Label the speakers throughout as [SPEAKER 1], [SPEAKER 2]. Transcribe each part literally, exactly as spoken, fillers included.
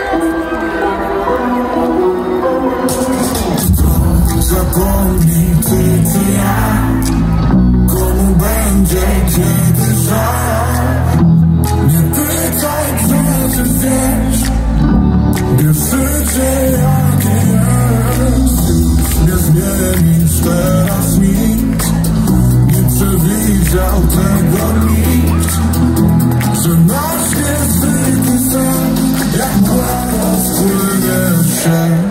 [SPEAKER 1] Zapomnij ty czy ja, komu będzie kiedy żal. Nie pytaj, przecież wiesz, wiesz życie jakie jest. Nie zmienisz teraz nic, nie przewidział tego nikt, że nasz niezwykły sen jak mgła rozpłynie się.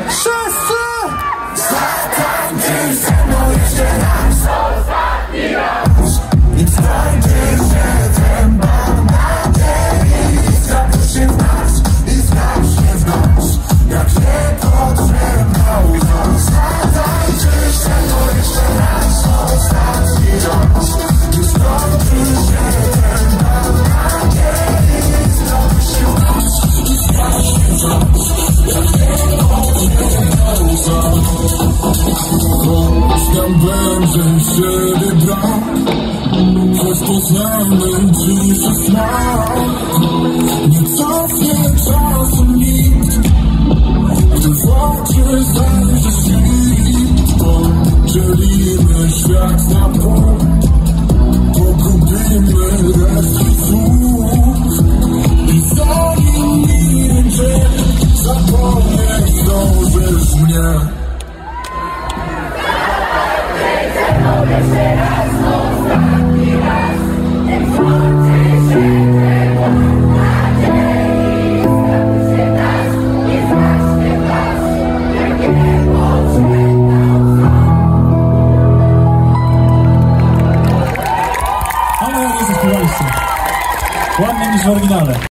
[SPEAKER 1] Będzie siebie brak, choć poznamy dzisiaj smak. Nie cofnie czasu nikt, gdy w oczy zajdzie świt. Podzielimy świat na pół, pogubimy resztę słów. I zanim minie dzień, zapomnieć zdążysz mnie.
[SPEAKER 2] Jeszcze raz, ostatni raz, nie wchodzi się tego nadziei. Zrobi się nas i zacznie was, jakiego czeka.
[SPEAKER 3] Ale jak nie zaśpiewaliście. Ładniej niż w oryginale.